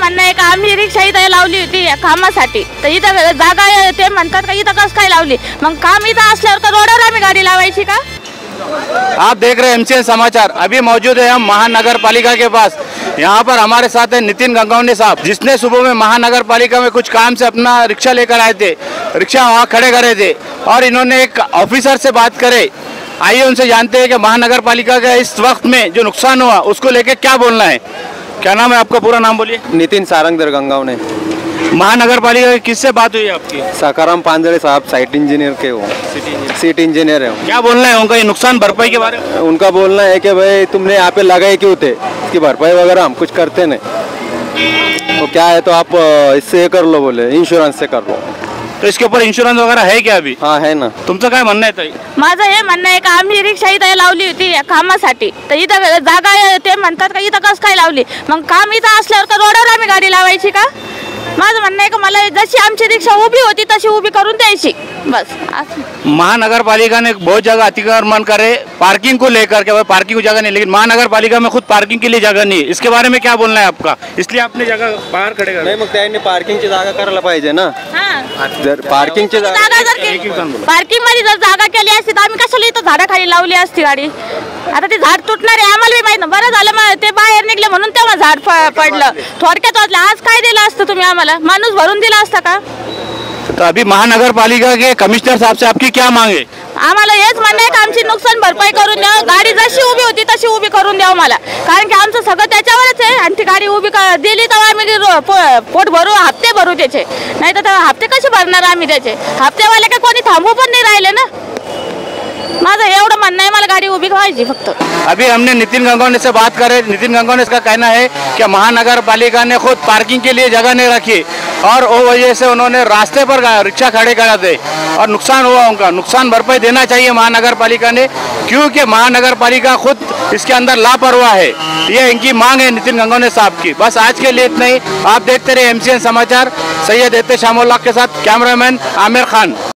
म्हणणं आहे का आम्ही रिक्षा इथं लावली होती या कामासाठी, तर इथं जागा ते म्हणतात का इथं कसं काय लावली, मग काम इथं असल्यावर का रोडवर आम्ही गाडी लावायची का? आप देख रहे हैं एमसीएन समाचार। अभी मौजूद है हम महानगर पालिका के पास। यहाँ पर हमारे साथ है नितिन गंगौंडे साहब, जिसने सुबह में महानगर पालिका में कुछ काम से अपना रिक्शा लेकर आए थे, रिक्शा वहाँ खड़े करे थे और इन्होंने एक ऑफिसर से बात करे। आइए उनसे जानते हैं कि महानगर पालिका का इस वक्त में जो नुकसान हुआ उसको लेकर क्या बोलना है। क्या नाम है आपका, पूरा नाम बोलिए। नितिन सारंगधर गंगावने। महानगर पालिका की किससे बात हुई आपकी? सकाराम पांजरे साहब साइट इंजीनियर के हो, सीट इंजीनियर है। क्या बोलना है उनका ये नुकसान भरपाई के बारे में? उनका बोलना है कि भाई तुमने यहाँ पे लगाए क्यों थे, इसकी भरपाई वगैरह हम कुछ करते नहीं, तो क्या है तो आप इससे कर लो, बोले इंश्योरेंस से कर लो। तो इसके ऊपर इंश्योरेंस वगैरह है क्या अभी? हाँ है ना। तुमचं काय म्हणणं आहे ताई? माझं हे म्हणणं आहे का आम्ही रिक्षा इथं लावली होती या कामासाठी, तर इथं जागा ते म्हणतात का इथं कसं काय लावली, मग काम इथं असल्यावर का रोडवर आम्ही गाडी लावायची का? माझं म्हणणं आहे का मला जशी आमची रिक्षा उभी होती तशी उभी करून द्यायची, बस। महानगर पालिका ने बहुत जगह अतिक्रमण करे पार्किंग को लेकर के, पार्किंग को जगह नहीं, लेकिन महानगर पालिका में खुद पार्किंग के लिए जगह नहीं है। इसके बारे में क्या बोलना है आपका? इसलिए आपने जगह बाहर खड़े कर नाही, मग त्यांनी पार्किंगची जागा करायला पाहिजे ना। हां, जर पार्किंगची जागा पार्किंग मध्ये जर जागा केली असती तर आम्ही कशाला इथं झाडाखाली लावली असती गाडी? आता ते झाड तुटणार आहे आम्हाला बी माहित ना, बरं झालं मग ते बाहेर निघले म्हणून तेव्हा झाड पडलं। थोडक्यात वाटलं आज काय दिलं असतं तुम्ही आम्हाला, माणूस भरून दिला असता का? तो अभी महानगर पालिका के कमिश्नर साहब से आपकी क्या मांग है? आम्हाला हेच म्हणणं आहे का आमची नुकसान भरपाई करून द्या, गाडी जशी उभी होती तशी उभी करून द्या मला, कारण की आमचं सगळं त्याच्यावरच आहे। आणि ती गाडी उभी दिली तर आम्ही पोट भरू, हप्ते भरू त्याचे, नाही तर हप्ते कसे भरणार आम्ही त्याचे? हप्तेवाले काय कोणी थांबू पण नाही राहिले ना। माझं एवढं म्हणणं आहे मला गाडी उभी व्हायची फक्त। अभी हमने नितिन गंगौंडे से बात करे। नितिन गंगौंडे का कहना है कि महानगर पालिका ने खुद पार्किंग के लिए जगह नहीं रखी और वो वजह से उन्होंने रास्ते पर रिक्शा खड़े करा थे और नुकसान हुआ। उनका नुकसान भरपाई देना चाहिए महानगर पालिका ने, क्योंकि महानगर पालिका खुद इसके अंदर लापरवाह है। ये इनकी मांग है नितिन गंगौंडे साहब की। बस आज के लिए इतना ही। आप देखते रहे एमसीएन समाचार। सैयद एते शामुल्लाह के साथ कैमरामैन आमिर खान।